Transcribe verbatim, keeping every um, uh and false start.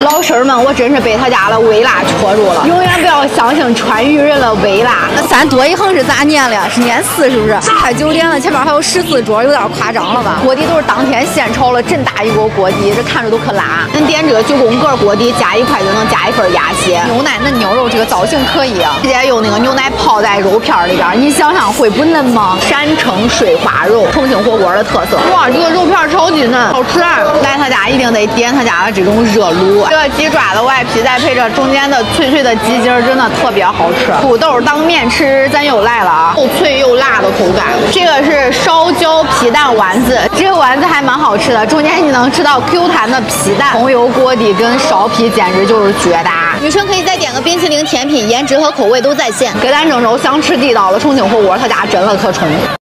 老婶儿们，我真是被他家的微辣戳住了，永远不要相信川渝人的微辣。那三多一横是咋念的？是念四是不是？开九点了，前面还有十四桌，有点夸张了吧？锅底都是当天现炒了，真大一锅锅底，这看着都可辣。恁点这个九宫格锅底，加一块就能加一份鸭血。牛奶嫩牛肉这个造型可以啊，直接用那个牛奶泡在肉片里边，你想想会不嫩吗？山城水花肉，重庆火锅的特色。哇，这个肉片超级嫩，好吃啊！来他家一定得点他家的这种热卤，这个鸡爪的外皮再配着中间的脆脆的鸡筋，真的特别好吃。土豆当面吃，咱又来了啊，又脆又辣的口感。这个是烧焦皮蛋丸子，这个丸子还蛮好吃的，中间你能吃到 Q 弹的皮蛋，红油锅底跟烧皮简直就是绝搭。女生可以再点个冰淇淋甜品，颜值和口味都在线。给咱郑州想吃地道的重庆火锅，他家真了可冲。